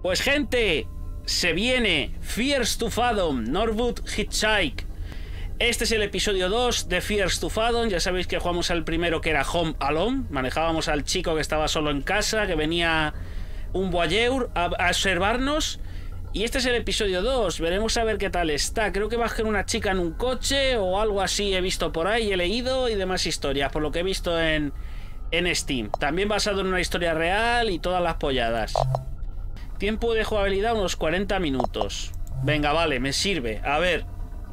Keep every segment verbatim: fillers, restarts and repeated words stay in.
Pues gente, se viene Fears to Fathom, Norwood Hitchhike. Este es el episodio dos de Fears to Fathom. Ya sabéis que jugamos al primero, que era Home Alone. Manejábamos al chico que estaba solo en casa, que venía un voyeur a, a observarnos. Y este es el episodio dos. Veremos a ver qué tal está. Creo que va a ser una chica en un coche o algo así. He visto por ahí, he leído y demás historias, por lo que he visto en, en Steam. También basado en una historia real y todas las polladas. Tiempo de jugabilidad unos cuarenta minutos. Venga, vale, me sirve. A ver.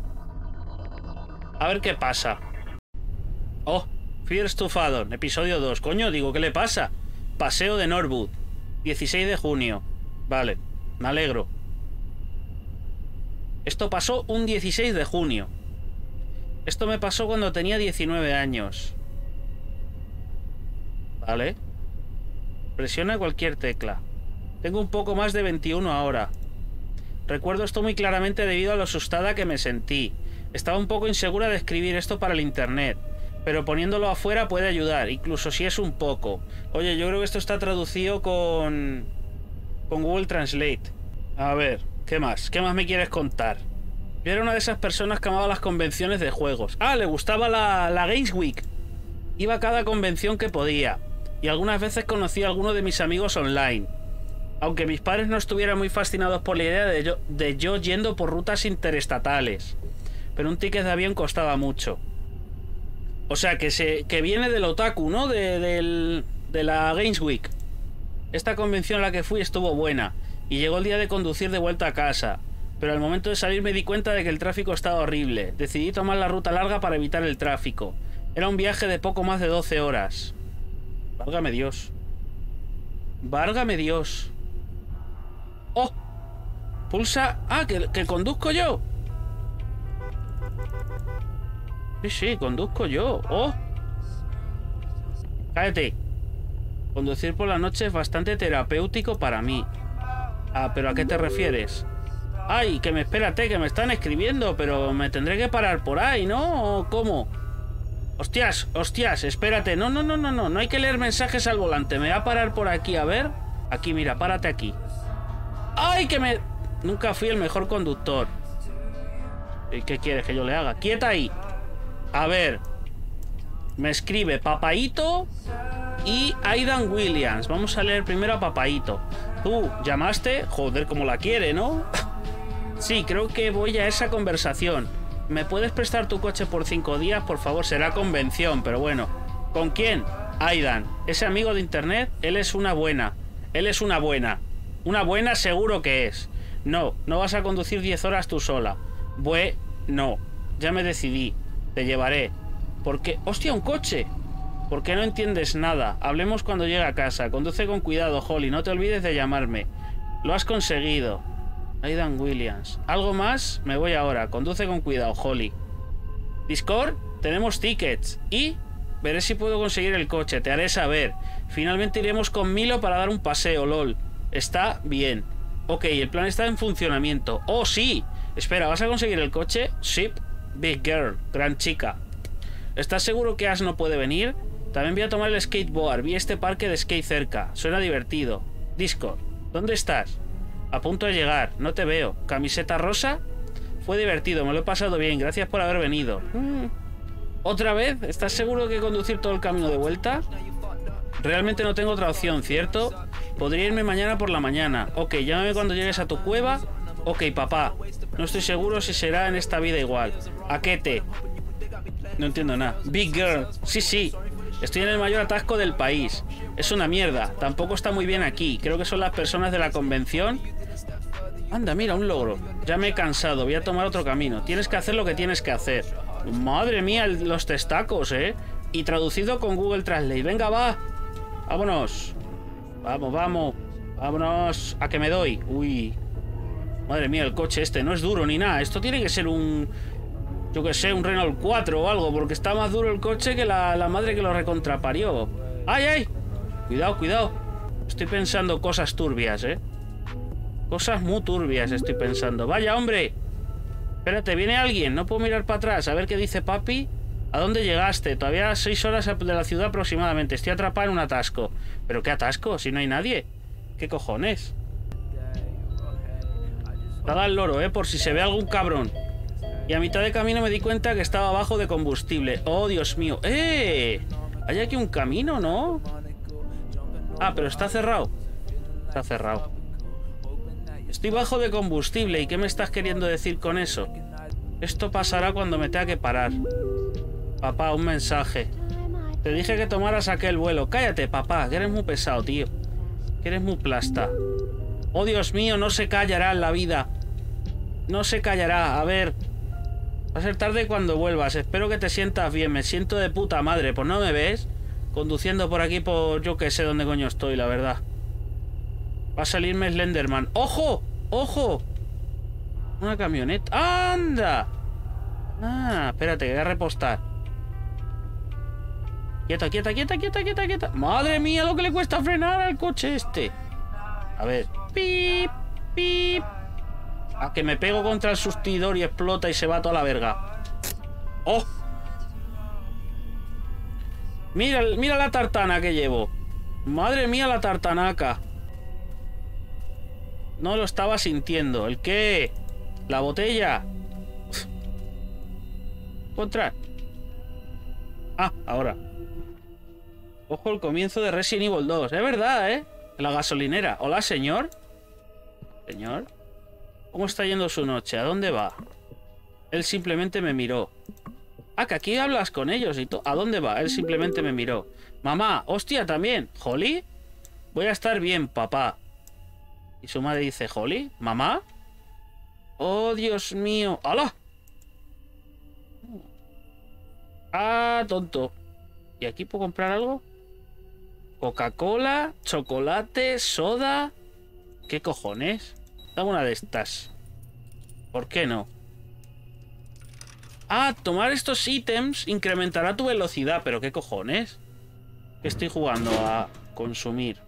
A ver qué pasa. Oh, Fears to Fathom, episodio dos. Coño, digo, ¿qué le pasa? Paseo de Norwood, dieciséis de junio. Vale, me alegro. Esto pasó un dieciséis de junio. Esto me pasó cuando tenía diecinueve años. Vale. Presiona cualquier tecla. Tengo un poco más de veintiuno ahora. Recuerdo esto muy claramente debido a lo asustada que me sentí. Estaba un poco insegura de escribir esto para el internet, pero poniéndolo afuera puede ayudar, incluso si es un poco. Oye, yo creo que esto está traducido con... con Google Translate. A ver, ¿qué más? ¿Qué más me quieres contar? Yo era una de esas personas que amaba las convenciones de juegos. Ah, le gustaba la, la Games Week. Iba a cada convención que podía, y algunas veces conocí a alguno de mis amigos online. Aunque mis padres no estuvieran muy fascinados por la idea de yo, de yo yendo por rutas interestatales. Pero un ticket de avión costaba mucho. O sea, que se que viene del otaku, ¿no? De, del, de la Games Week. Esta convención a la que fui estuvo buena. Y llegó el día de conducir de vuelta a casa. Pero al momento de salir me di cuenta de que el tráfico estaba horrible. Decidí tomar la ruta larga para evitar el tráfico. Era un viaje de poco más de doce horas. Válgame Dios. Válgame Dios. ¡Oh! Pulsa... ¡Ah! ¿Que, que conduzco yo! Sí, sí, conduzco yo. ¡Oh! Cállate. Conducir por la noche es bastante terapéutico para mí. Ah, ¿pero a qué te refieres? ¡Ay! Que me espérate, que me están escribiendo, pero me tendré que parar por ahí, ¿no? ¿O cómo? ¡Hostias! ¡Hostias! Espérate. No, no, no, no, no. No hay que leer mensajes al volante. Me voy a parar por aquí, a ver. Aquí, mira, párate aquí. ¡Ay, que me... Nunca fui el mejor conductor. ¿Y qué quieres que yo le haga? ¡Quieta ahí! A ver. Me escribe Papaito y Aidan Williams. Vamos a leer primero a Papaito. ¿Tú llamaste? Joder, como la quiere, ¿no? Sí, creo que voy a esa conversación. ¿Me puedes prestar tu coche por cinco días? Por favor, será convención, pero bueno. ¿Con quién? Aidan. Ese amigo de internet, él es una buena. Él es una buena. Una buena seguro que es. No, no vas a conducir diez horas tú sola. Bue, no. Ya me decidí. Te llevaré. ¿Por qué? ¡Hostia, un coche! ¿Por qué no entiendes nada? Hablemos cuando llegue a casa. Conduce con cuidado, Holly. No te olvides de llamarme. Lo has conseguido. Aidan Williams. ¿Algo más? Me voy ahora. Conduce con cuidado, Holly. Discord, tenemos tickets. Y veré si puedo conseguir el coche. Te haré saber. Finalmente iremos con Milo para dar un paseo, lol. Está bien. Ok, el plan está en funcionamiento. ¡Oh, sí! Espera, ¿vas a conseguir el coche? Sí. Big girl. Gran chica. ¿Estás seguro que Ash no puede venir? También voy a tomar el skateboard. Vi este parque de skate cerca. Suena divertido. Discord. ¿Dónde estás? A punto de llegar. No te veo. ¿Camiseta rosa? Fue divertido. Me lo he pasado bien. Gracias por haber venido. Mm. ¿Otra vez? ¿Estás seguro de que conducir todo el camino de vuelta? Realmente no tengo otra opción, ¿cierto? Podría irme mañana por la mañana. Ok, llámame cuando llegues a tu cueva. Ok, papá. No estoy seguro si será en esta vida igual. ¿A qué te? No entiendo nada. Big girl. Sí, sí. Estoy en el mayor atasco del país. Es una mierda. Tampoco está muy bien aquí. Creo que son las personas de la convención. Anda, mira, un logro. Ya me he cansado. Voy a tomar otro camino. Tienes que hacer lo que tienes que hacer. Madre mía, los testacos, ¿eh? Y traducido con Google Translate. Venga, va. Vámonos. Vamos, vamos. Vámonos. A que me doy. Uy. Madre mía, el coche este no es duro ni nada. Esto tiene que ser un... Yo que sé, un Renault cuatro o algo. Porque está más duro el coche que la, la madre que lo recontraparió. ¡Ay, ay! Cuidado, cuidado. Estoy pensando cosas turbias, ¿eh? Cosas muy turbias estoy pensando. ¡Vaya, hombre! Espérate, ¿viene alguien? No puedo mirar para atrás. A ver qué dice papi. ¿A dónde llegaste? Todavía seis horas de la ciudad aproximadamente. Estoy atrapado en un atasco. ¿Pero qué atasco? Si no hay nadie. ¿Qué cojones? Dada al loro, ¿eh? Por si se ve algún cabrón. Y a mitad de camino me di cuenta que estaba bajo de combustible. ¡Oh, Dios mío! ¡Eh! Hay aquí un camino, ¿no? Ah, pero está cerrado. Está cerrado. Estoy bajo de combustible. ¿Y qué me estás queriendo decir con eso? Esto pasará cuando me tenga que parar. Papá, un mensaje. Te dije que tomaras aquel vuelo. Cállate, papá, que eres muy pesado, tío. Que eres muy plasta. ¡Oh, Dios mío! No se callará en la vida. No se callará. A ver... Va a ser tarde cuando vuelvas. Espero que te sientas bien. Me siento de puta madre. Pues no me ves conduciendo por aquí por yo que sé dónde coño estoy, la verdad. Va a salirme Slenderman. ¡Ojo! ¡Ojo! Una camioneta. ¡Anda! Ah, espérate, que voy a repostar. Quieta, quieta, quieta, quieta, quieta, quieta. Madre mía, lo que le cuesta frenar al coche este. A ver. Pip, pip. A que me pego contra el sustituidor y explota y se va toda la verga. ¡Oh! Mira, mira la tartana que llevo. Madre mía, la tartanaca. No lo estaba sintiendo. ¿El qué? La botella. Contra. Ah, ahora. Ojo el comienzo de Resident Evil dos. Es verdad, ¿eh? La gasolinera. Hola, señor. Señor. ¿Cómo está yendo su noche? ¿A dónde va? Él simplemente me miró. Ah, que aquí hablas con ellos y todo. ¿A dónde va? Él simplemente me miró. Mamá, hostia, también. ¿Holly? Voy a estar bien, papá. Y su madre dice, ¿Holly? ¿Mamá? Oh, Dios mío. ¡Hala! Ah, tonto. ¿Y aquí puedo comprar algo? Coca-Cola, chocolate, soda. ¿Qué cojones? Dame una de estas. ¿Por qué no? Ah, tomar estos ítems incrementará tu velocidad. ¿Pero qué cojones? ¿Qué estoy jugando a consumir?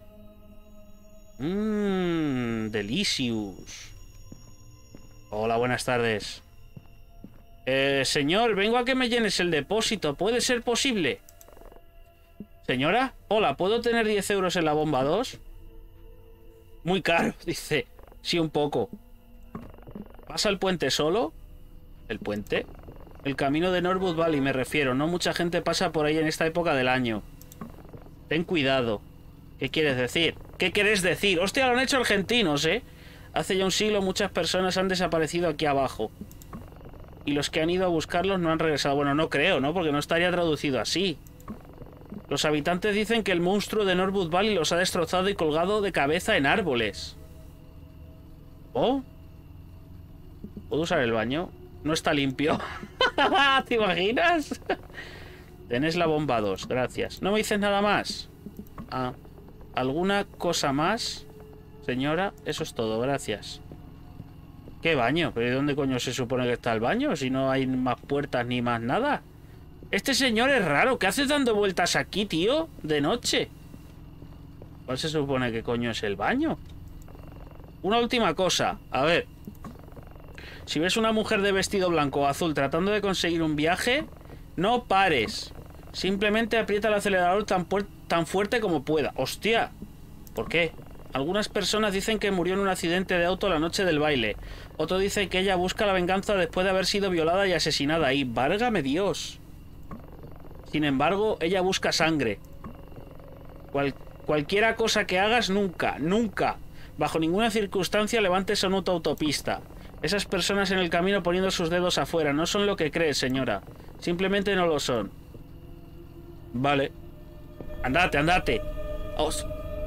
Mmm, delicious. Hola, buenas tardes. Eh, señor, vengo a que me llenes el depósito. ¿Puede ser posible? Señora, hola, ¿puedo tener diez euros en la bomba dos? Muy caro, dice. Sí, un poco. ¿Pasa el puente solo? ¿El puente? El camino de Norwood Valley, me refiero. No mucha gente pasa por ahí en esta época del año. Ten cuidado. ¿Qué quieres decir? ¿Qué quieres decir? Hostia, lo han hecho argentinos, ¿eh? Hace ya un siglo muchas personas han desaparecido aquí abajo. Y los que han ido a buscarlos no han regresado. Bueno, no creo, ¿no? Porque no estaría traducido así. Los habitantes dicen que el monstruo de Norwood Valley los ha destrozado y colgado de cabeza en árboles. ¿Oh? ¿Puedo usar el baño? No está limpio. ¿Te imaginas? Tenés la bomba dos, gracias. ¿No me dices nada más? Ah, ¿alguna cosa más? Señora, eso es todo, gracias. ¿Qué baño? ¿Pero dónde coño se supone que está el baño? Si no hay más puertas ni más nada. Este señor es raro. ¿Qué haces dando vueltas aquí, tío? De noche. ¿Cuál se supone que coño es el baño? Una última cosa. A ver. Si ves una mujer de vestido blanco o azul tratando de conseguir un viaje, no pares. Simplemente aprieta el acelerador tan, tan fuerte como pueda. ¡Hostia! ¿Por qué? Algunas personas dicen que murió en un accidente de auto la noche del baile. Otro dice que ella busca la venganza después de haber sido violada y asesinada. Y ¡válgame Dios! Sin embargo, ella busca sangre. Cual, cualquiera cosa que hagas, nunca, nunca, bajo ninguna circunstancia levantes en otra autopista. Esas personas en el camino poniendo sus dedos afuera no son lo que crees, señora. Simplemente no lo son. Vale. Andate, andate. Os...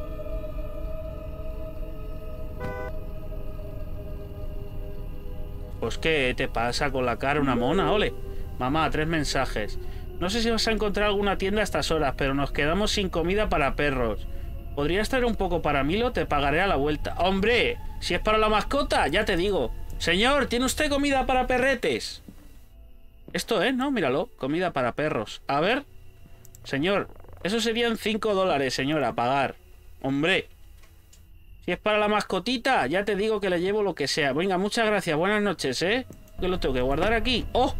Pues qué te pasa con la cara una mona, ole. Mamá, tres mensajes. No sé si vas a encontrar alguna tienda a estas horas, pero nos quedamos sin comida para perros. ¿Podrías traer un poco para Milo? Te pagaré a la vuelta. ¡Hombre! Si es para la mascota, ya te digo. Señor, ¿tiene usted comida para perretes? Esto es, ¿no? Míralo. Comida para perros. A ver. Señor, eso serían cinco dólares, señora, a pagar. Hombre. Si es para la mascotita, ya te digo que le llevo lo que sea. Venga, muchas gracias. Buenas noches, ¿eh? Que lo tengo que guardar aquí. ¡Oh!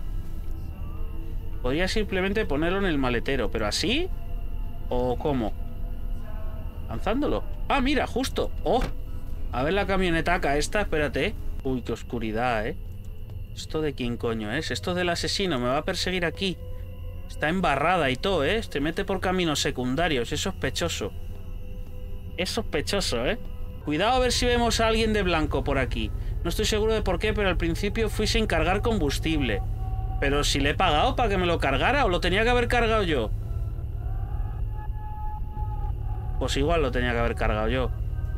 Podría simplemente ponerlo en el maletero, pero ¿así? ¿O cómo? ¿Lanzándolo? Ah, mira, justo. ¡Oh! A ver la camionetaca esta, espérate. Uy, qué oscuridad, ¿eh? ¿Esto de quién coño es? Esto del asesino me va a perseguir aquí. Está embarrada y todo, ¿eh? Se mete por caminos secundarios. Es sospechoso. Es sospechoso, ¿eh? Cuidado a ver si vemos a alguien de blanco por aquí. No estoy seguro de por qué, pero al principio fui sin cargar combustible. Pero si le he pagado para que me lo cargara, o lo tenía que haber cargado yo. Pues igual lo tenía que haber cargado yo.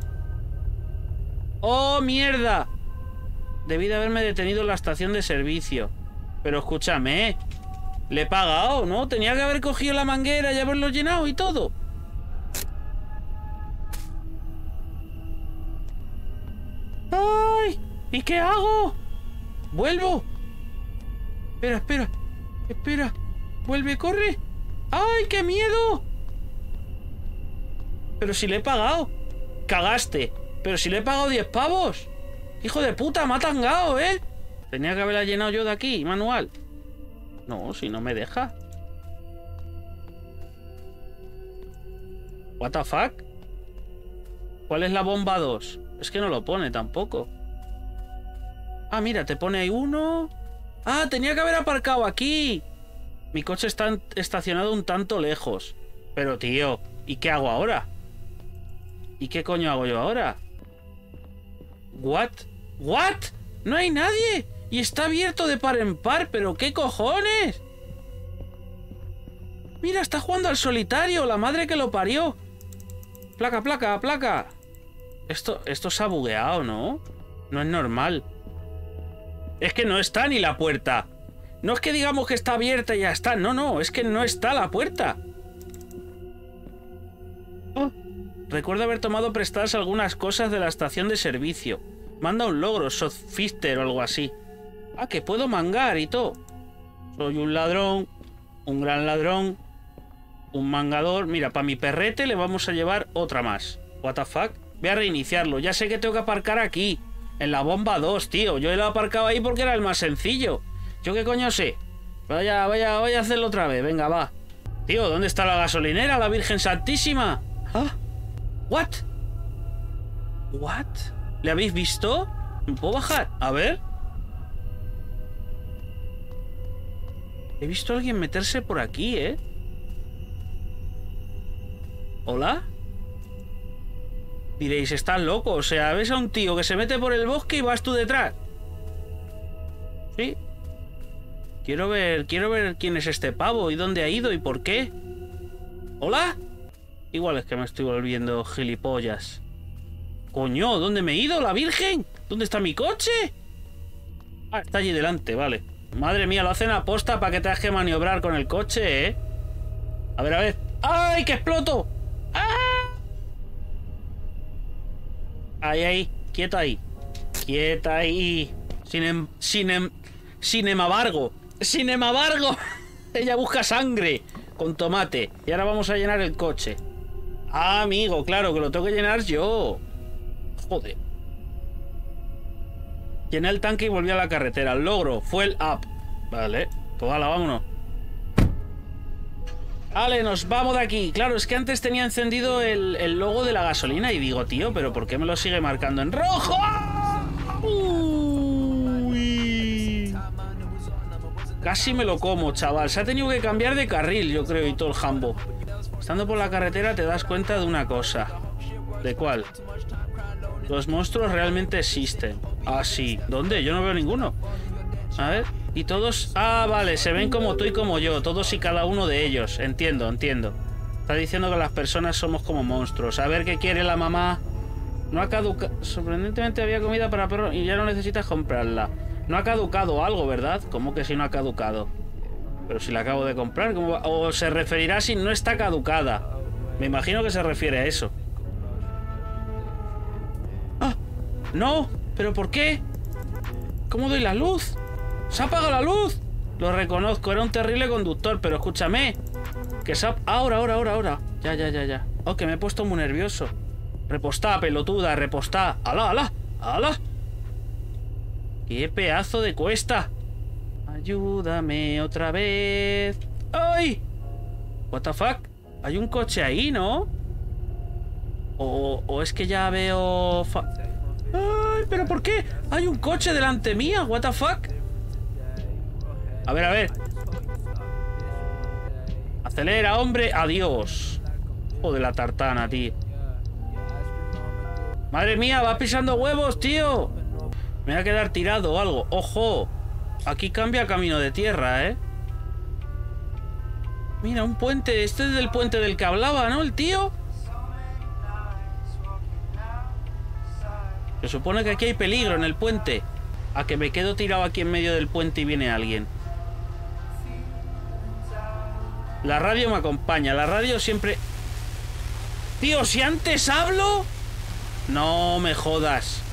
¡Oh, mierda! Debí de haberme detenido en la estación de servicio. Pero escúchame, le he pagado, ¿no? Tenía que haber cogido la manguera y haberlo llenado y todo. ¡Ay! ¿Y qué hago? ¡Vuelvo! Espera, espera. Espera. Vuelve, corre. ¡Ay, qué miedo! Pero si le he pagado. Cagaste. Pero si le he pagado diez pavos. Hijo de puta, me ha tangado, ¿eh? Tenía que haberla llenado yo de aquí, manual. No, si no me deja. What the fuck? ¿Cuál es la bomba dos? Es que no lo pone tampoco. Ah, mira, te pone ahí uno. Ah, tenía que haber aparcado aquí. Mi coche está estacionado un tanto lejos. Pero, tío, ¿y qué hago ahora? ¿Y qué coño hago yo ahora? ¿What? ¿What? No hay nadie. Y está abierto de par en par. ¿Pero qué cojones? Mira, está jugando al solitario. La madre que lo parió. Placa, placa, placa. Esto, esto se ha bugueado, ¿no? No es normal. Es que no está ni la puerta. No es que digamos que está abierta y ya está. No, no. Es que no está la puerta. Oh. Recuerdo haber tomado prestadas algunas cosas de la estación de servicio. Manda un logro, Sofister o algo así. Ah, que puedo mangar y todo. Soy un ladrón, un gran ladrón, un mangador. Mira, para mi perrete le vamos a llevar otra más. What the fuck? Voy a reiniciarlo. Ya sé que tengo que aparcar aquí. En la bomba dos, tío. Yo lo he aparcado ahí porque era el más sencillo. ¿Yo qué coño sé? Vaya, vaya, vaya a hacerlo otra vez. Venga, va. Tío, ¿dónde está la gasolinera? La Virgen Santísima. ¿Ah? ¿What? ¿What? ¿Le habéis visto? ¿Me puedo bajar? A ver. He visto a alguien meterse por aquí, ¿eh? ¿Hola? Diréis, estás loco. O sea, ves a un tío que se mete por el bosque y vas tú detrás. Sí. Quiero ver, quiero ver quién es este pavo y dónde ha ido y por qué. ¿Hola? Igual es que me estoy volviendo gilipollas. Coño, ¿dónde me he ido? ¿La Virgen? ¿Dónde está mi coche? Ah, está allí delante, vale. Madre mía, lo hacen a posta para que tengas que maniobrar con el coche, ¿eh? A ver, a ver. ¡Ay, que exploto! ¡Ah! Ahí, ahí. Quieta ahí. Quieta ahí. Sin em... Sin em... Sin emabargo. Sin emabargo. Ella busca sangre. Con tomate. Y ahora vamos a llenar el coche. Ah, amigo, claro, que lo tengo que llenar yo. Joder. Llené el tanque y volví a la carretera. El logro. Fuel up. Vale. Pues hala, vámonos. Vale, nos vamos de aquí. Claro, es que antes tenía encendido el, el logo de la gasolina y digo, tío, ¿pero por qué me lo sigue marcando en rojo? Uy. Casi me lo como, chaval. Se ha tenido que cambiar de carril, yo creo, y todo el jambo. Estando por la carretera te das cuenta de una cosa. ¿De cuál? Los monstruos realmente existen. Ah, sí. ¿Dónde? Yo no veo ninguno. A ver. Y todos... Ah, vale. Se ven como tú y como yo. Todos y cada uno de ellos. Entiendo, entiendo. Está diciendo que las personas somos como monstruos. A ver qué quiere la mamá. No ha caducado... Sorprendentemente había comida para perros y ya no necesitas comprarla. No ha caducado algo, ¿verdad? ¿Cómo que si no ha caducado? Pero si la acabo de comprar, ¿cómo va? O se referirá si no está caducada. Me imagino que se refiere a eso. ¡Ah! ¡No! ¿Pero por qué? ¿Cómo doy la luz? ¡Se ha apagado la luz! Lo reconozco, era un terrible conductor, pero escúchame. Que se ha... Ahora, ahora, ahora, ahora. Ya, ya, ya, ya. Oh, que me he puesto muy nervioso. Repostá, pelotuda, repostá. ¡Hala, hala! ¡Hala! ¡Qué pedazo de cuesta! Ayúdame otra vez. ¡Ay! What the fuck? Hay un coche ahí, ¿no? O, o es que ya veo... Fa... ¡Ay! ¡Ay! ¿Pero por qué? Hay un coche delante mía. What the fuck. A ver, a ver. Acelera, hombre. Adiós. Joder, la tartana, tío. Madre mía, va pisando huevos, tío. Me voy a quedar tirado o algo. ¡Ojo! Aquí cambia camino de tierra, ¿eh? Mira, un puente. Este es del puente del que hablaba, ¿no? El tío. Se supone que aquí hay peligro en el puente. A que me quedo tirado aquí en medio del puente y viene alguien. La radio me acompaña. La radio siempre... Tío, si antes hablo... No me jodas.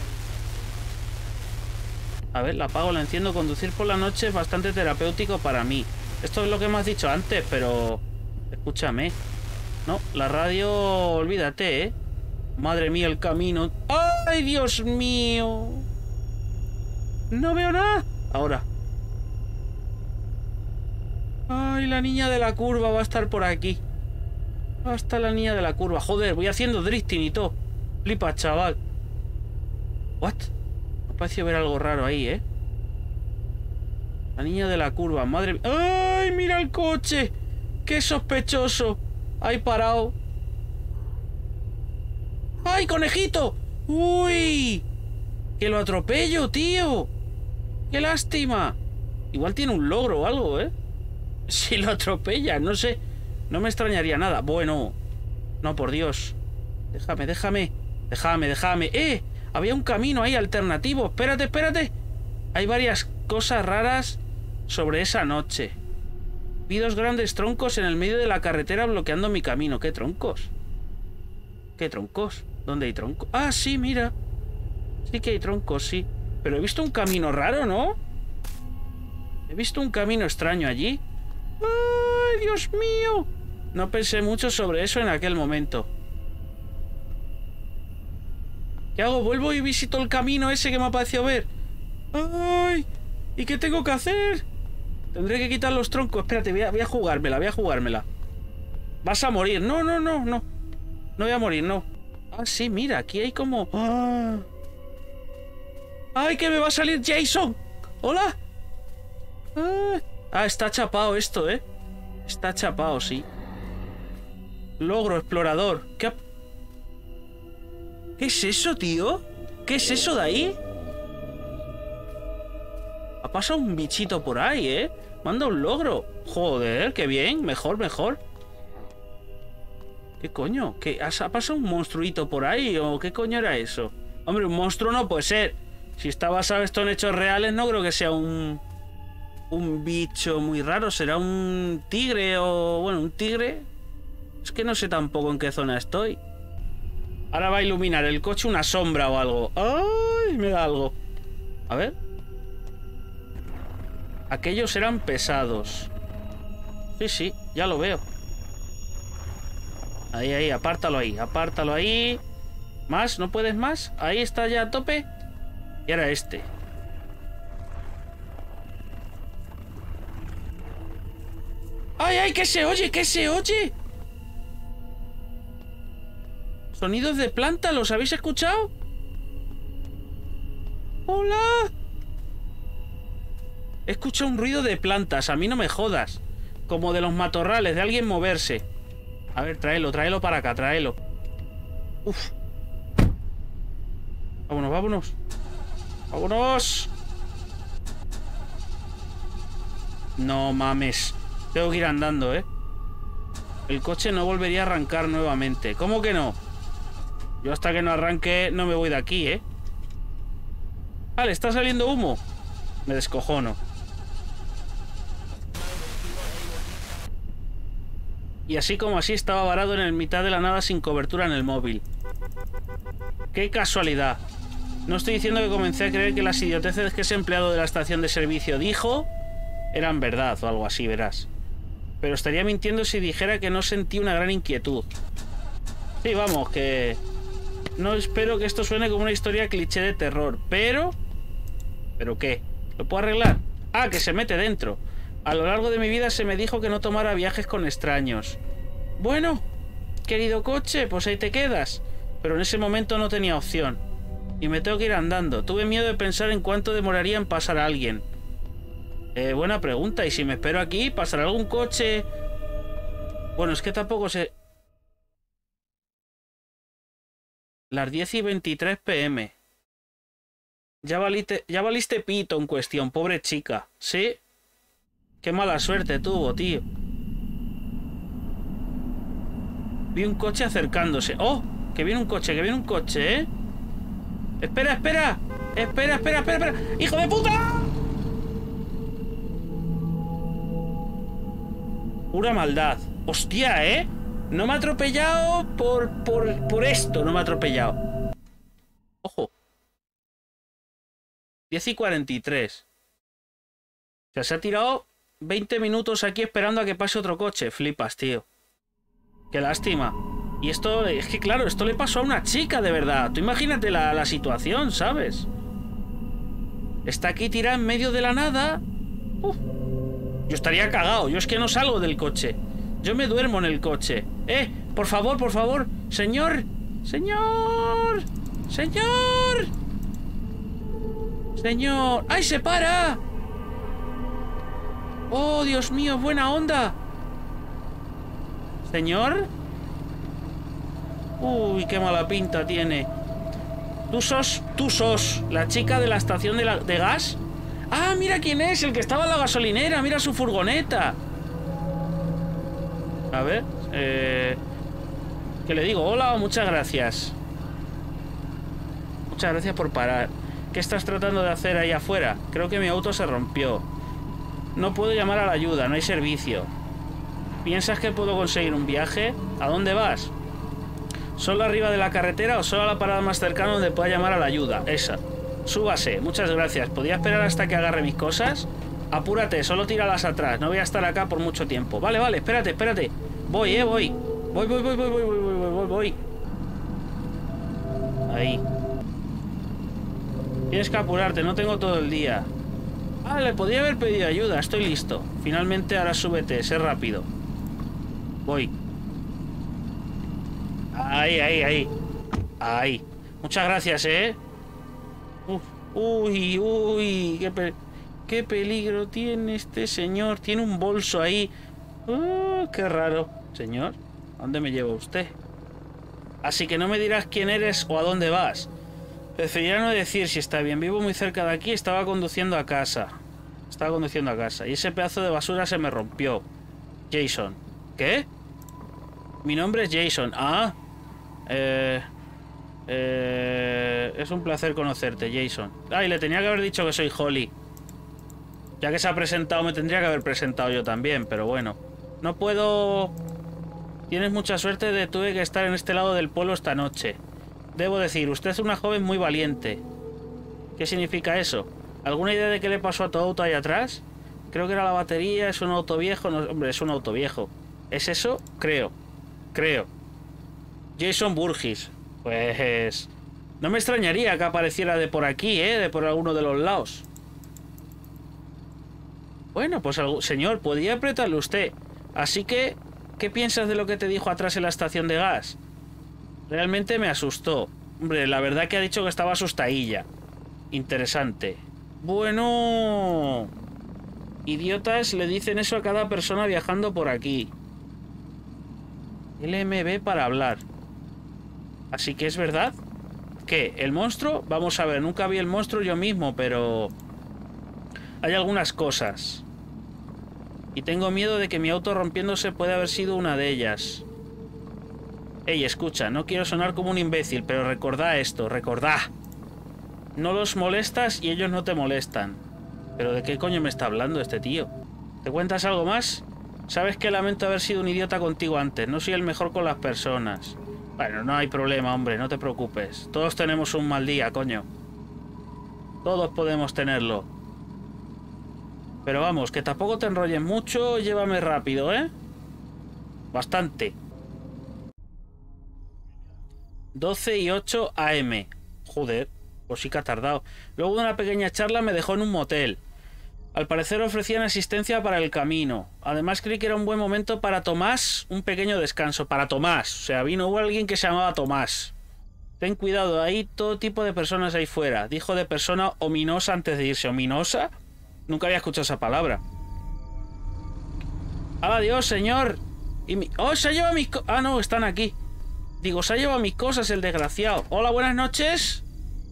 A ver, la apago, la enciendo. Conducir por la noche es bastante terapéutico para mí. Esto es lo que me has dicho antes, pero... Escúchame. No, la radio... Olvídate, ¿eh? Madre mía, el camino. ¡Ay, Dios mío! No veo nada. Ahora. Ay, la niña de la curva va a estar por aquí. Va a estar la niña de la curva. Joder, voy haciendo drifting y todo. Flipa, chaval. ¿What? Me pareció ver algo raro ahí, ¿eh? La niña de la curva. Madre mía. ¡Ay, mira el coche! ¡Qué sospechoso! Ahí parado. ¡Ay, conejito! ¡Uy! ¡Que lo atropello, tío! ¡Qué lástima! Igual tiene un logro o algo, ¿eh? Si lo atropella, no sé. No me extrañaría nada. Bueno. No, por Dios. Déjame, déjame. Déjame, déjame. ¡Eh! Había un camino ahí alternativo. Espérate, espérate. Hay varias cosas raras sobre esa noche. Vi dos grandes troncos en el medio de la carretera bloqueando mi camino. ¿Qué troncos? ¿Qué troncos? ¿Dónde hay troncos? Ah, sí, mira. Sí que hay troncos, sí. Pero he visto un camino raro, ¿no? He visto un camino extraño allí. ¡Ay, Dios mío! No pensé mucho sobre eso en aquel momento. ¿Qué hago? ¿Vuelvo y visito el camino ese que me ha parecido ver? ¡Ay! ¿Y qué tengo que hacer? Tendré que quitar los troncos. Espérate, voy a, voy a jugármela, voy a jugármela. Vas a morir. No, no, no, no. No voy a morir, no. Ah, sí, mira, aquí hay como... ¡Ah! ¡Ay, que me va a salir Jason! ¡Hola! Ah, ah, está chapado esto, ¿eh? Está chapado, sí. Logro, explorador. ¿Qué, ha... ¿Qué es eso, tío? ¿Qué es eso de ahí? Ha pasado un bichito por ahí, ¿eh? Manda un logro. Joder, qué bien. Mejor, mejor. ¿Qué coño? ¿Qué? ¿Ha pasado un monstruito por ahí? ¿O qué coño era eso? Hombre, un monstruo no puede ser. Si está basado esto en hechos reales, no creo que sea un... Un bicho muy raro. ¿Será un tigre o... Bueno, un tigre? Es que no sé tampoco en qué zona estoy. Ahora va a iluminar el coche una sombra o algo. ¡Ay! Me da algo. A ver. Aquellos eran pesados. Sí, sí, ya lo veo. Ahí, ahí, apártalo ahí, apártalo ahí. ¿Más? ¿No puedes más? Ahí está ya a tope. Y ahora este. ¡Ay, ay! ¿Qué se oye? ¿Qué se oye? Sonidos de planta, ¿los habéis escuchado? ¡Hola! He escuchado un ruido de plantas, a mí no me jodas. Como de los matorrales, de alguien moverse. A ver, tráelo, tráelo para acá, tráelo. Uf. Vámonos, vámonos. ¡Vámonos! No mames. Tengo que ir andando, ¿eh? El coche no volvería a arrancar nuevamente. ¿Cómo que no? Yo hasta que no arranque no me voy de aquí, ¿eh? Vale, está saliendo humo. Me descojono. Y así como así estaba varado en el mitad de la nada sin cobertura en el móvil. ¡Qué casualidad! No estoy diciendo que comencé a creer que las idioteces que ese empleado de la estación de servicio dijo eran verdad o algo así, verás. Pero estaría mintiendo si dijera que no sentí una gran inquietud. Sí, vamos, que... No espero que esto suene como una historia cliché de terror, pero... ¿Pero qué? ¿Lo puedo arreglar? Ah, que se mete dentro. A lo largo de mi vida se me dijo que no tomara viajes con extraños. Bueno, querido coche, pues ahí te quedas. Pero en ese momento no tenía opción. Y me tengo que ir andando. Tuve miedo de pensar en cuánto demoraría en pasar a alguien. Eh, buena pregunta. ¿Y si me espero aquí, pasará algún coche? Bueno, es que tampoco sé... Las diez y veintitrés pm. Ya valiste, ya valiste pito en cuestión, pobre chica. ¿Sí? Qué mala suerte tuvo, tío. Vi un coche acercándose. ¡Oh! Que viene un coche, que viene un coche, ¿eh? ¡Espera, espera! ¡Espera, espera, espera, espera! ¡Hijo de puta! Pura maldad. ¡Hostia, eh! No me ha atropellado por, por, por esto. No me ha atropellado. ¡Ojo! diez y cuarenta y tres. O sea, se ha tirado veinte minutos aquí esperando a que pase otro coche. Flipas, tío. Qué lástima. Y esto, es que claro, esto le pasó a una chica de verdad. Tú imagínate la, la situación, ¿sabes? Está aquí tirada en medio de la nada. Uf. Yo estaría cagado. Yo es que no salgo del coche. Yo me duermo en el coche. Eh, por favor, por favor. Señor. Señor. Señor. Señor. ¡Ay, se para! ¡Oh, Dios mío! ¡Buena onda! ¿Señor? Uy, qué mala pinta tiene. ¿Tú sos, tú sos la chica de la estación de, la, de gas? ¡Ah, mira quién es! El que estaba en la gasolinera. ¡Mira su furgoneta! A ver... Eh, ¿qué le digo? Hola, muchas gracias. Muchas gracias por parar. ¿Qué estás tratando de hacer ahí afuera? Creo que mi auto se rompió. No puedo llamar a la ayuda, no hay servicio. ¿Piensas que puedo conseguir un viaje? ¿A dónde vas? ¿Solo arriba de la carretera o solo a la parada más cercana donde pueda llamar a la ayuda? Esa. Súbase, muchas gracias. ¿Podría esperar hasta que agarre mis cosas? Apúrate, solo tíralas atrás. No voy a estar acá por mucho tiempo. Vale, vale, espérate, espérate. Voy, eh, voy. Voy, voy, voy, voy, voy, voy, voy, voy, voy, voy. Ahí. Tienes que apurarte, no tengo todo el día. Ah, le podría haber pedido ayuda, estoy listo. Finalmente ahora súbete, sé rápido. Voy. Ahí, ahí, ahí. Ahí. Muchas gracias, ¿eh? Uf. Uy, uy, qué, pe qué peligro tiene este señor. Tiene un bolso ahí. Uh, qué raro. Señor, ¿a dónde me lleva usted? Así que no me dirás quién eres o a dónde vas. Preferiría no decir si está bien. Vivo muy cerca de aquí. Estaba conduciendo a casa. Estaba conduciendo a casa. Y ese pedazo de basura se me rompió. Jason. ¿Qué? Mi nombre es Jason. Ah. Eh... Eh... Es un placer conocerte, Jason. Ay, le tenía que haber dicho que soy Holly. Ya que se ha presentado, me tendría que haber presentado yo también. Pero bueno. No puedo... Tienes mucha suerte de tuve que estar en este lado del pueblo esta noche. Debo decir, usted es una joven muy valiente. ¿Qué significa eso? ¿Alguna idea de qué le pasó a tu auto ahí atrás? Creo que era la batería, es un auto viejo. No, hombre, es un auto viejo. ¿Es eso? Creo. Creo. Jason Burgess. Pues... No me extrañaría que apareciera de por aquí, ¿eh? De por alguno de los lados. Bueno, pues señor, podría apretarle usted. Así que... ¿Qué piensas de lo que te dijo atrás en la estación de gas? Realmente me asustó. Hombre, la verdad que ha dicho que estaba asustadilla. Interesante. Bueno... Idiotas le dicen eso a cada persona viajando por aquí. L M B para hablar. Así que es verdad. ¿Qué? ¿El monstruo? Vamos a ver, nunca vi el monstruo yo mismo, pero... Hay algunas cosas. Y tengo miedo de que mi auto rompiéndose puede haber sido una de ellas. Ey, escucha, no quiero sonar como un imbécil, pero recordá esto, recordá. No los molestas y ellos no te molestan. ¿Pero de qué coño me está hablando este tío? ¿Te cuentas algo más? Sabes que lamento haber sido un idiota contigo antes, no soy el mejor con las personas. Bueno, no hay problema, hombre, no te preocupes. Todos tenemos un mal día, coño. Todos podemos tenerlo. Pero vamos, que tampoco te enrolles mucho, llévame rápido, ¿eh? Bastante. doce y ocho A M. Joder, pues sí que ha tardado. Luego de una pequeña charla me dejó en un motel. Al parecer ofrecían asistencia para el camino. Además creí que era un buen momento para Tomás, un pequeño descanso. Para Tomás. O sea, vino hubo alguien que se llamaba Tomás. Ten cuidado, hay todo tipo de personas ahí fuera. Dijo de persona ominosa antes de irse. ¿Ominosa? Nunca había escuchado esa palabra. Adiós, señor. Y mi... ¡Oh, se ha llevado mis cosas! Ah, no, están aquí. Digo, se ha llevado mis cosas, el desgraciado. Hola, buenas noches.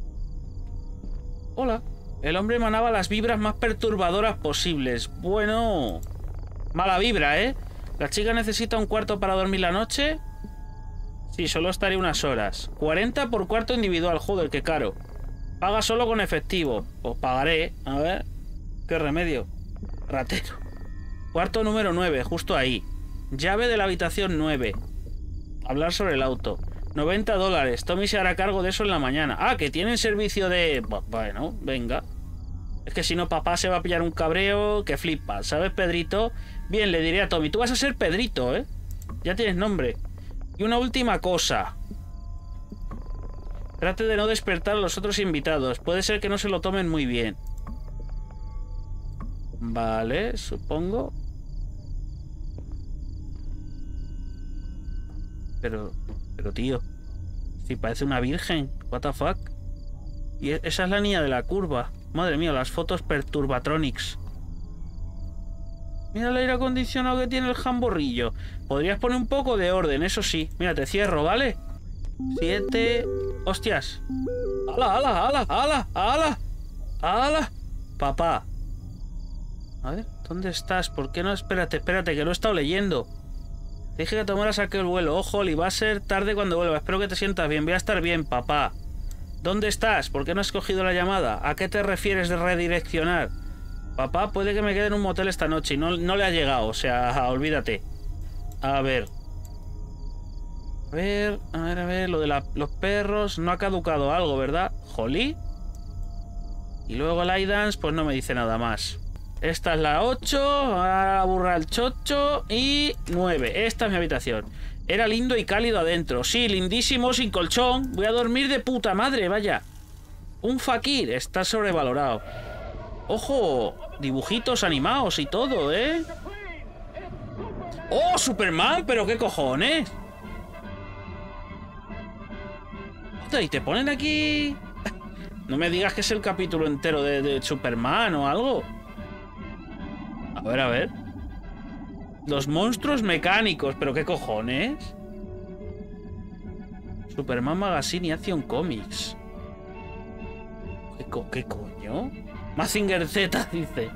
Hola. El hombre emanaba las vibras más perturbadoras posibles. Bueno... Mala vibra, ¿eh? ¿La chica necesita un cuarto para dormir la noche? Sí, solo estaré unas horas. cuarenta por cuarto individual. Joder, qué caro. Paga solo con efectivo. Pues pagaré. A ver. ¿Qué remedio? Ratero. Cuarto número nueve, justo ahí. Llave de la habitación nueve. Hablar sobre el auto. noventa dólares. Tommy se hará cargo de eso en la mañana. Ah, que tienen servicio de... Bueno, venga. Es que si no, papá se va a pillar un cabreo que flipa. ¿Sabes, Pedrito? Bien, le diré a Tommy. Tú vas a ser Pedrito, ¿eh? Ya tienes nombre. Y una última cosa. Trate de no despertar a los otros invitados. Puede ser que no se lo tomen muy bien. Vale, supongo. Pero... Pero, tío. Si parece una virgen. What the fuck. Y esa es la niña de la curva. Madre mía, las fotos Perturbatronics. Mira el aire acondicionado que tiene el jamborrillo. Podrías poner un poco de orden, eso sí. Mira, te cierro, ¿vale? Siete... ¡Hostias! ¡Hala, hala, hala, hala, hala! ¡Hala! Papá. A ver, ¿dónde estás? ¿Por qué no? Espérate, espérate, que lo he estado leyendo. Te dije que tomaras aquel vuelo. Ojo, Oli, va a ser tarde cuando vuelva. Espero que te sientas bien. Voy a estar bien, papá. ¿Dónde estás? ¿Por qué no has cogido la llamada? ¿A qué te refieres de redireccionar? Papá, puede que me quede en un motel esta noche y no, no le ha llegado, o sea, olvídate. A ver. A ver, a ver, a ver, lo de la, los perros, no ha caducado algo, ¿verdad? ¿Holly? Y luego el iDance, pues no me dice nada más. Esta es la ocho, ahora burra el chocho y nueve. Esta es mi habitación. Era lindo y cálido adentro. Sí, lindísimo, sin colchón. Voy a dormir de puta madre, vaya. Un fakir, está sobrevalorado. ¡Ojo! Dibujitos animados y todo, ¿eh? ¡Oh, Superman! ¿Pero qué cojones? Otra, y te ponen aquí... No me digas que es el capítulo entero de, de Superman o algo. A ver, a ver. Los monstruos mecánicos, ¿pero qué cojones? Superman Magazine y Action Comics. ¿Qué, co ¿Qué coño? Mazinger Z, dice.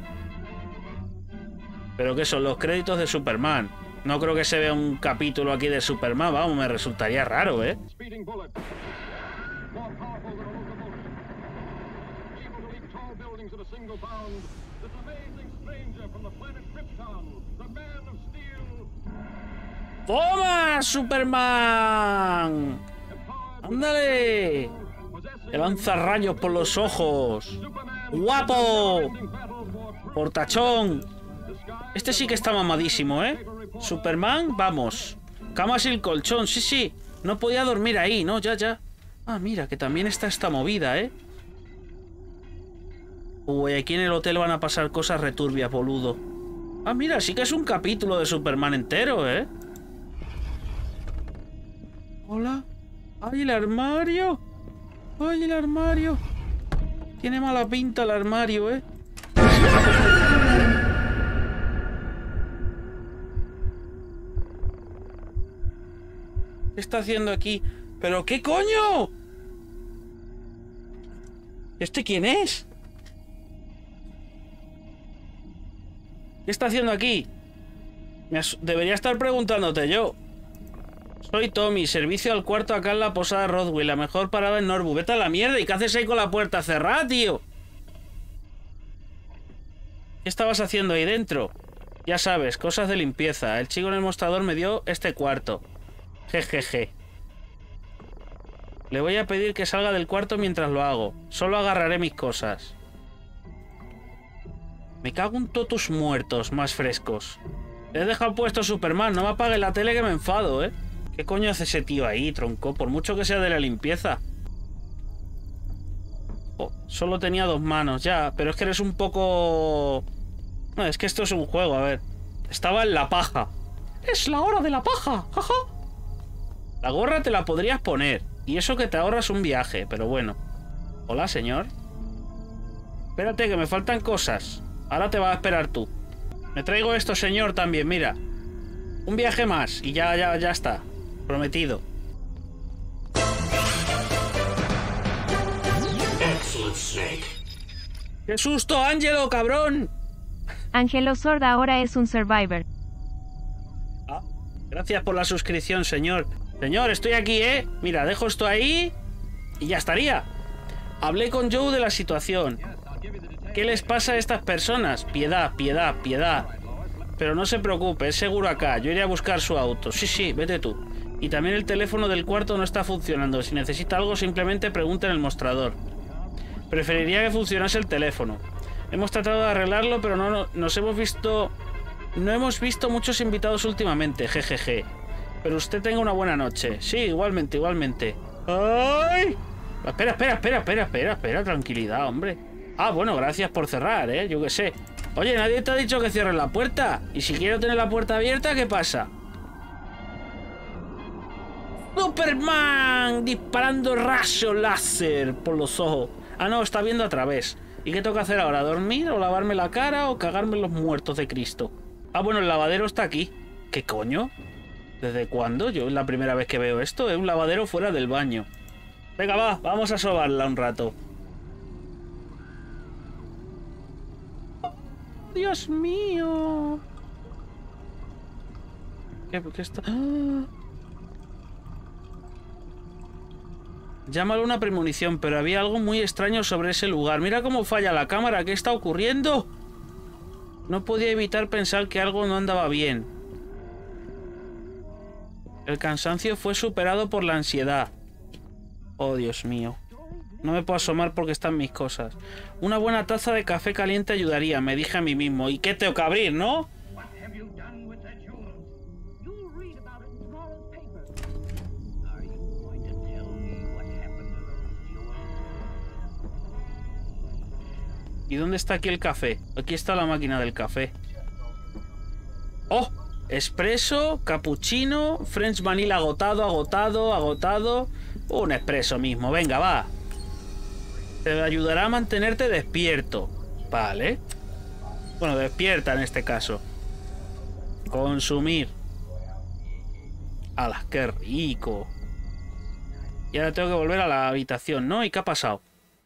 ¿Pero qué son los créditos de Superman? No creo que se vea un capítulo aquí de Superman. Vamos, me resultaría raro, ¿eh? ¡Toma, Superman! ¡Ándale! Te lanza rayos por los ojos. ¡Guapo! ¡Portachón! Este sí que está mamadísimo, ¿eh? Superman, vamos. Cama sin colchón, sí, sí. No podía dormir ahí, ¿no? Ya, ya. Ah, mira, que también está esta movida, ¿eh? Uy, aquí en el hotel van a pasar cosas returbias, boludo. Ah, mira, sí que es un capítulo de Superman entero, ¿eh? Hola. ¡Ay, el armario! ¡Ay, el armario! Tiene mala pinta el armario, ¿eh? ¿Qué está haciendo aquí? ¿Pero qué coño? ¿Este quién es? ¿Qué está haciendo aquí? Me debería estar preguntándote yo. Soy Tommy, servicio al cuarto acá en la posada Rodwell, la mejor parada en Norwood. Vete a la mierda, ¿y qué haces ahí con la puerta cerrada, tío? ¿Qué estabas haciendo ahí dentro? Ya sabes, cosas de limpieza. El chico en el mostrador me dio este cuarto. Jejeje. Le voy a pedir que salga del cuarto mientras lo hago. Solo agarraré mis cosas. Me cago en todos tus muertos más frescos. Te he dejado puesto Superman, no me apagues la tele que me enfado, ¿eh? ¿Qué coño hace ese tío ahí, tronco? Por mucho que sea de la limpieza. Oh, solo tenía dos manos, ya. Pero es que eres un poco... No, es que esto es un juego, a ver. Estaba en la paja. ¡Es la hora de la paja! ¡Jaja! La gorra te la podrías poner. Y eso que te ahorras un viaje, pero bueno. Hola, señor. Espérate, que me faltan cosas. Ahora te vas a esperar tú. Me traigo esto, señor, también, mira. Un viaje más y ya, ya, ya está. Prometido. ¡Qué susto, Ángelo, cabrón! Ángelo Sword ahora es un survivor. Ah, gracias por la suscripción, señor. Señor, estoy aquí, ¿eh? Mira, dejo esto ahí y ya estaría. Hablé con Joe de la situación. ¿Qué les pasa a estas personas? Piedad, piedad, piedad. Pero no se preocupe, es seguro acá. Yo iré a buscar su auto. Sí, sí, vete tú. Y también el teléfono del cuarto no está funcionando. Si necesita algo, simplemente pregunte en el mostrador. Preferiría que funcionase el teléfono. Hemos tratado de arreglarlo, pero no, no nos hemos visto... No hemos visto muchos invitados últimamente, jejeje. Pero usted tenga una buena noche. Sí, igualmente, igualmente. ¡Ay! Espera, espera, espera, espera, espera, espera, tranquilidad, hombre. Ah, bueno, gracias por cerrar, ¿eh? Yo qué sé. Oye, nadie te ha dicho que cierres la puerta. Y si quiero tener la puerta abierta, ¿qué pasa? ¡Superman! Disparando rayos láser por los ojos. Ah, no, está viendo a través. ¿Y qué tengo que hacer ahora? ¿Dormir o lavarme la cara o cagarme en los muertos de Cristo? Ah, bueno, el lavadero está aquí. ¿Qué coño? ¿Desde cuándo? Yo es la primera vez que veo esto. Es un lavadero fuera del baño. Venga, va, vamos a sobarla un rato. Dios mío. ¿Qué, qué está? ¡Ah! Llámalo una premonición, pero había algo muy extraño sobre ese lugar. Mira cómo falla la cámara. ¿Qué está ocurriendo? No podía evitar pensar que algo no andaba bien. El cansancio fue superado por la ansiedad. Oh, Dios mío. No me puedo asomar porque están mis cosas. Una buena taza de café caliente ayudaría, me dije a mí mismo. ¿Y qué tengo que abrir, no? ¿Y dónde está aquí el café? Aquí está la máquina del café. ¡Oh! Espresso, cappuccino, French vanilla agotado, agotado, agotado. Un espresso mismo, venga, va. Te ayudará a mantenerte despierto. Vale. Bueno, despierta en este caso. Consumir. ¡Hala, qué rico! Y ahora tengo que volver a la habitación, ¿no? ¿Y qué ha pasado?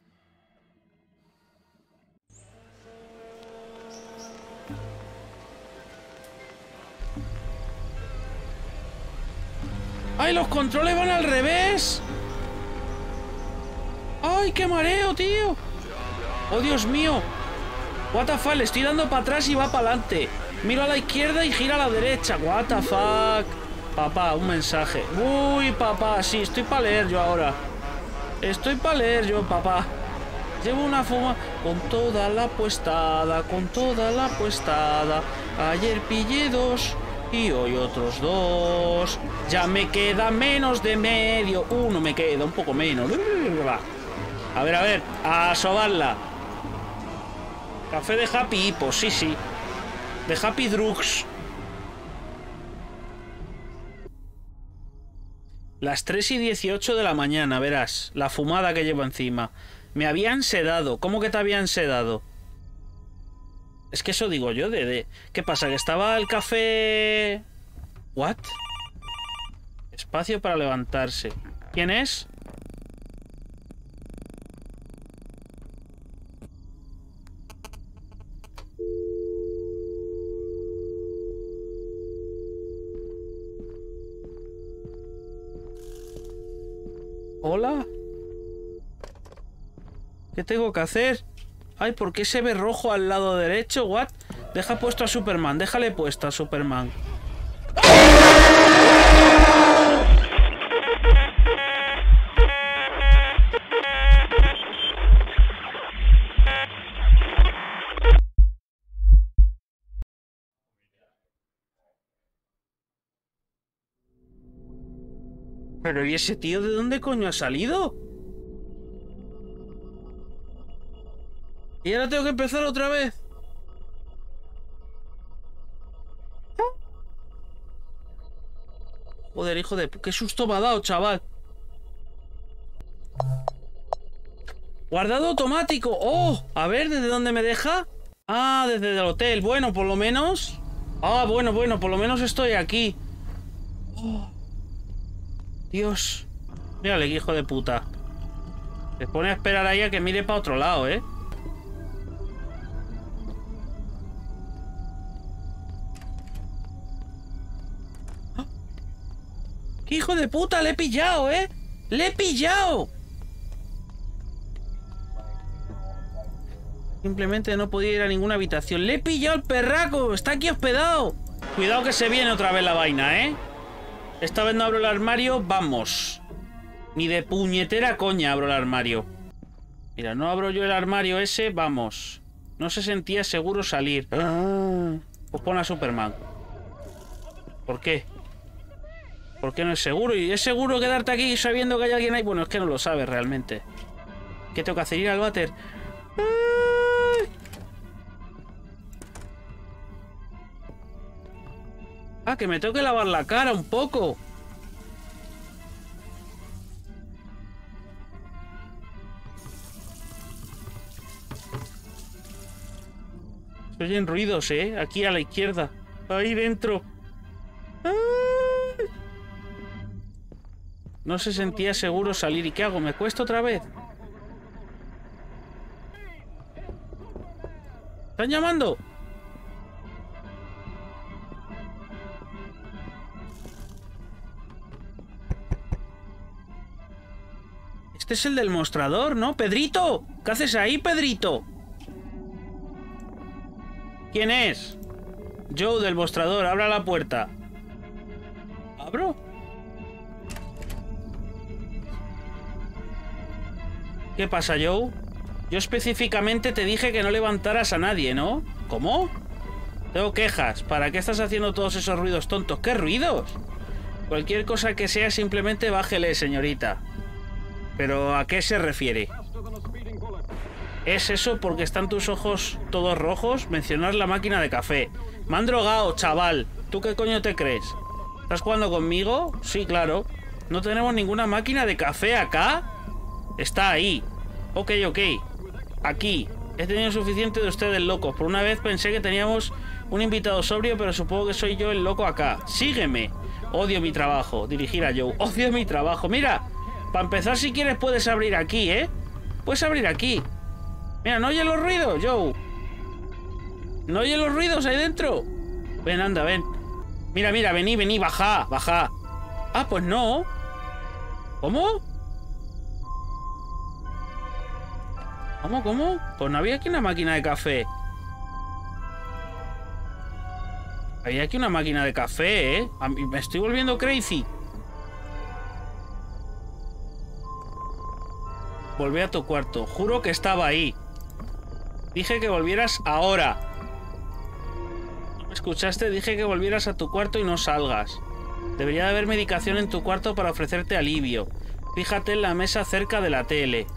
¡Ay, los controles van al revés! ¡Ay, qué mareo, tío! ¡Oh, Dios mío! What the fuck, le estoy dando para atrás y va para adelante. Miro a la izquierda y gira a la derecha. What the fuck. Papá, un mensaje. Uy, papá, sí, estoy para leer yo ahora. Estoy para leer yo, papá. Llevo una fuma con toda la puestada, con toda la puestada. Ayer pillé dos y hoy otros dos. Ya me queda menos de medio. Uno me queda, un poco menos. A ver, a ver, a sobarla. Café de Happy Hippo, sí, sí. De Happy Drugs. Las tres y dieciocho de la mañana, verás. La fumada que llevo encima. Me habían sedado. ¿Cómo que te habían sedado? Es que eso digo yo, de... de... ¿Qué pasa? ¿Que estaba el café...? ¿What? Espacio para levantarse. ¿Quién es? ¿Hola? ¿Qué tengo que hacer? Ay, ¿por qué se ve rojo al lado derecho? ¿What? Deja puesto a Superman, déjale puesto a Superman. Pero ¿y ese tío de dónde coño ha salido? ¿Y ahora tengo que empezar otra vez? Joder, hijo de... ¡Qué susto me ha dado, chaval! Guardado automático. ¡Oh! A ver, ¿desde dónde me deja? Ah, desde el hotel. Bueno, por lo menos... Ah, bueno, bueno, por lo menos estoy aquí. Oh. Dios. Mírale, qué hijo de puta. Se pone a esperar ahí a que mire para otro lado, ¿eh? ¡Ah! ¡Qué hijo de puta! ¡Le he pillado, eh! ¡Le he pillado! Simplemente no podía ir a ninguna habitación. ¡Le he pillado el perraco! ¡Está aquí hospedado! Cuidado que se viene otra vez la vaina, ¿eh? Esta vez no abro el armario, vamos. Ni de puñetera coña abro el armario. Mira, no abro yo el armario ese, vamos. No se sentía seguro salir. Ah, pues pon a Superman. ¿Por qué? ¿Por qué no es seguro? ¿Y es seguro quedarte aquí sabiendo que hay alguien ahí? Bueno, es que no lo sabes realmente. ¿Qué tengo que hacer? Ir al váter. Ah, que me tengo que lavar la cara un poco. Se oyen ruidos, ¿eh? Aquí a la izquierda. Ahí dentro. ¡Ay! No se sentía seguro salir. ¿Y qué hago? ¿Me cuesto otra vez? ¿Están llamando? Este es el del mostrador, ¿no? ¡Pedrito! ¿Qué haces ahí, Pedrito? ¿Quién es? Joe del mostrador, abra la puerta. ¿Abro? ¿Qué pasa, Joe? Yo específicamente te dije que no levantaras a nadie, ¿no? ¿Cómo? Tengo quejas. ¿Para qué estás haciendo todos esos ruidos tontos? ¿Qué ruidos? Cualquier cosa que sea, simplemente bájele, señorita. ¿Pero a qué se refiere? ¿Es eso porque están tus ojos todos rojos? Mencionar la máquina de café. Me han drogado, chaval. ¿Tú qué coño te crees? ¿Estás jugando conmigo? Sí, claro. ¿No tenemos ninguna máquina de café acá? Está ahí. Ok, ok. Aquí. He tenido suficiente de ustedes locos. Por una vez pensé que teníamos un invitado sobrio, pero supongo que soy yo el loco acá. Sígueme. Odio mi trabajo. Dirigir a Joe. Odio mi trabajo. Mira. Para empezar, si quieres, puedes abrir aquí, ¿eh? Puedes abrir aquí. Mira, ¿no oyes los ruidos, Joe? ¿No oyes los ruidos ahí dentro? Ven, anda, ven. Mira, mira, vení, vení, baja, baja. Ah, pues no. ¿Cómo? ¿Cómo, cómo? Pues no había aquí una máquina de café. Había aquí una máquina de café, ¿eh? A mí me estoy volviendo crazy. Volvé a tu cuarto. Juro que estaba ahí. Dije que volvieras ahora. ¿No me escuchaste? Dije que volvieras a tu cuarto y no salgas. Debería de haber medicación en tu cuarto para ofrecerte alivio. Fíjate en la mesa cerca de la tele.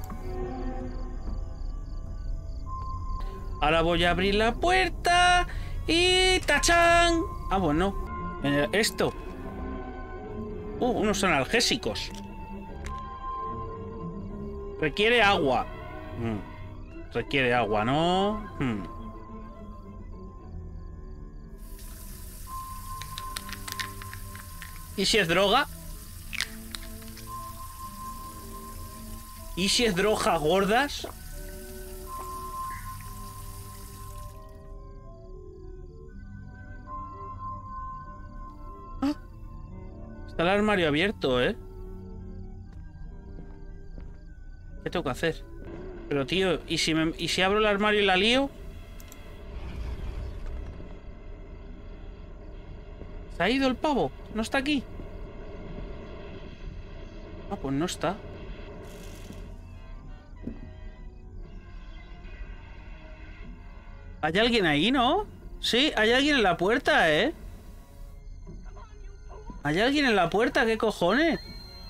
Ahora voy a abrir la puerta y ¡tachán! Ah, bueno. Eh, esto. Uh, unos analgésicos. Requiere agua. Hmm. Requiere agua, ¿no? Hmm. ¿Y si es droga? ¿Y si es droga gordas? ¿Ah? Está el armario abierto, ¿eh? ¿Qué tengo que hacer? Pero tío, ¿y si, me, ¿y si abro el armario y la lío? ¿Se ha ido el pavo? ¿No está aquí? Ah, pues no está. ¿Hay alguien ahí, no? Sí, hay alguien en la puerta, ¿eh? ¿Hay alguien en la puerta? ¿Qué cojones?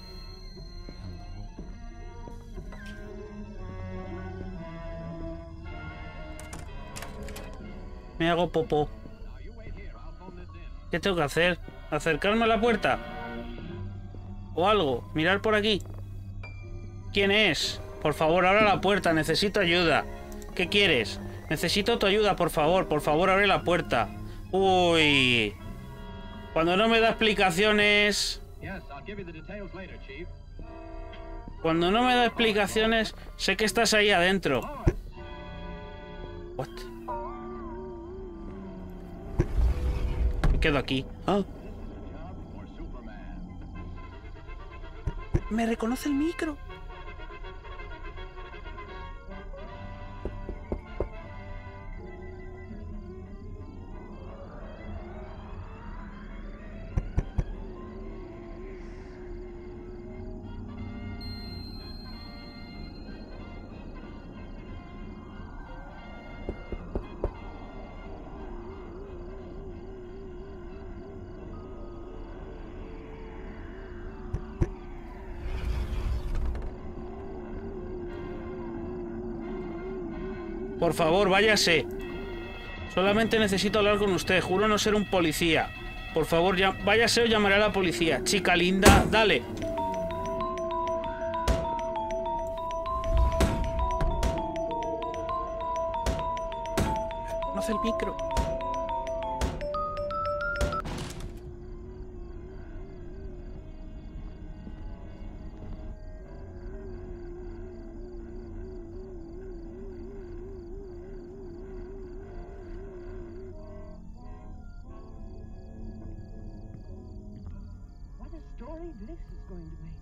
Me hago popó. ¿Qué tengo que hacer? ¿Acercarme a la puerta? ¿O algo? ¿Mirar por aquí? ¿Quién es? Por favor, abre la puerta. Necesito ayuda. ¿Qué quieres? Necesito tu ayuda, por favor. Por favor, abre la puerta. Uy. Cuando no me da explicaciones... Cuando no me da explicaciones, sé que estás ahí adentro. What? Me quedo aquí. ¿Ah? Me reconoce el micro. Por favor, váyase. Solamente necesito hablar con usted. Juro no ser un policía. Por favor, ya, váyase o llamaré a la policía. Chica linda, dale. No hace el micro. Bliss is going to make.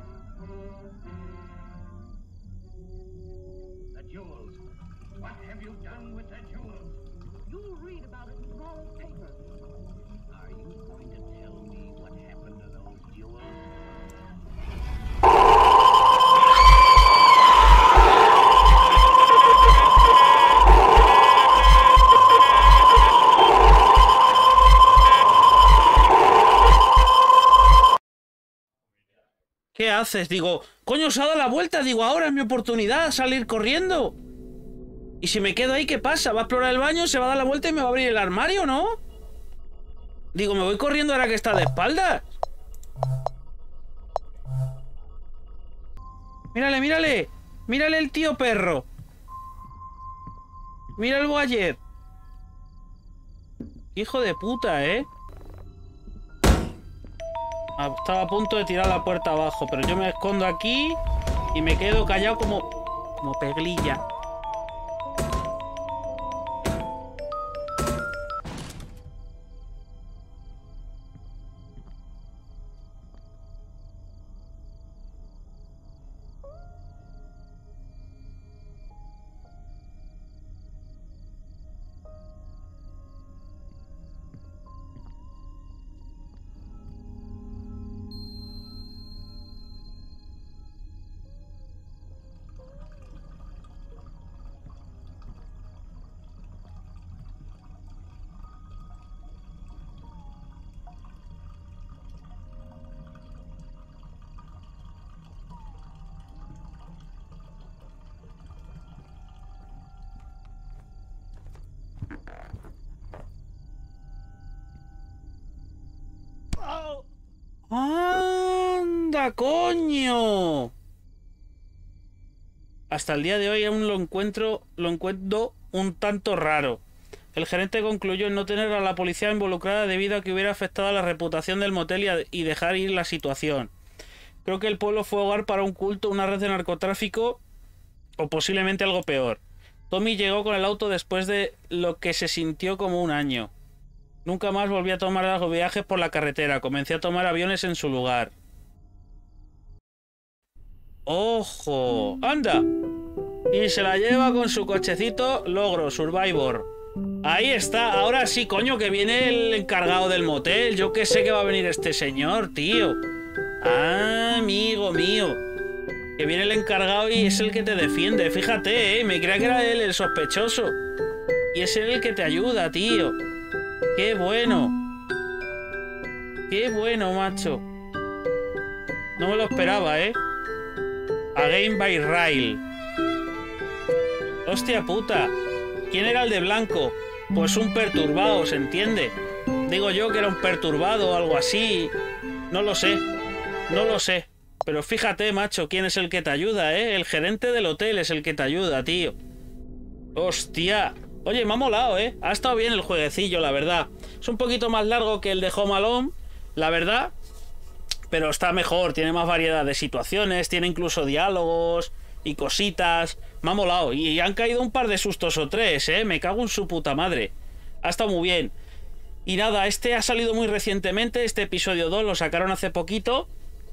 The jewels. What have you done with the jewels? You'll read about it in tomorrow's paper. Are you going to tell me what happened to those jewels? ¿Qué haces? Digo, coño, se ha dado la vuelta. Digo, ahora es mi oportunidad, salir corriendo. Y si me quedo ahí, ¿qué pasa? Va a explorar el baño, se va a dar la vuelta y me va a abrir el armario, ¿no? Digo, me voy corriendo ahora que está de espaldas. Mírale, mírale. Mírale el tío perro. Mira el Boyer. Hijo de puta, ¿eh? Estaba a punto de tirar la puerta abajo, pero yo me escondo aquí y me quedo callado como, como peglilla. ¡Anda, coño! Hasta el día de hoy aún lo encuentro, lo encuentro un tanto raro. El gerente concluyó en no tener a la policía involucrada debido a que hubiera afectado a la reputación del motel y, a, y dejar ir la situación. Creo que el pueblo fue hogar para un culto, una red de narcotráfico o posiblemente algo peor. Tommy llegó con el auto después de lo que se sintió como un año. Nunca más volví a tomar largos viajes por la carretera. Comencé a tomar aviones en su lugar. ¡Ojo! ¡Anda! Y se la lleva con su cochecito Logro, Survivor. Ahí está. Ahora sí, coño, que viene el encargado del motel. Yo que sé que va a venir este señor, tío. Ah, amigo mío. Que viene el encargado y es el que te defiende. Fíjate, ¿eh? Me creía que era él el sospechoso. Y es él el que te ayuda, tío. ¡Qué bueno! ¡Qué bueno, macho! No me lo esperaba, ¿eh? Again by Rail. ¡Hostia puta! ¿Quién era el de blanco? Pues un perturbado, ¿se entiende? Digo yo que era un perturbado o algo así. No lo sé. No lo sé. Pero fíjate, macho, quién es el que te ayuda, ¿eh? El gerente del hotel es el que te ayuda, tío. Hostia. Oye, me ha molado, ¿eh? Ha estado bien el jueguecillo, la verdad. Es un poquito más largo que el de Home Alone, la verdad. Pero está mejor, tiene más variedad de situaciones, tiene incluso diálogos y cositas. Me ha molado. Y han caído un par de sustos o tres, ¿eh? Me cago en su puta madre. Ha estado muy bien. Y nada, este ha salido muy recientemente. Este episodio dos lo sacaron hace poquito.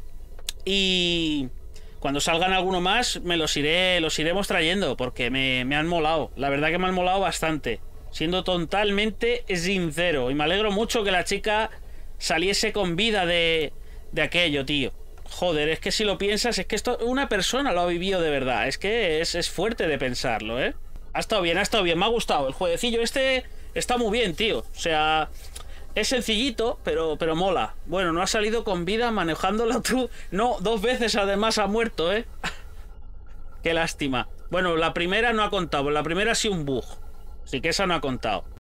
Y cuando salgan alguno más me los iré los iremos trayendo, porque me, me han molado. La verdad que me han molado bastante, siendo totalmente sincero. Y me alegro mucho que la chica saliese con vida de, de aquello, tío. Joder, es que si lo piensas, es que esto una persona lo ha vivido de verdad. Es que es, es fuerte de pensarlo, ¿eh? Ha estado bien, ha estado bien, me ha gustado. El jueguecillo este está muy bien, tío. O sea... es sencillito, pero, pero mola. Bueno, no ha salido con vida manejándolo tú. No, dos veces además ha muerto, ¿eh? Qué lástima. Bueno, la primera no ha contado. La primera ha sido un bug. Así que esa no ha contado.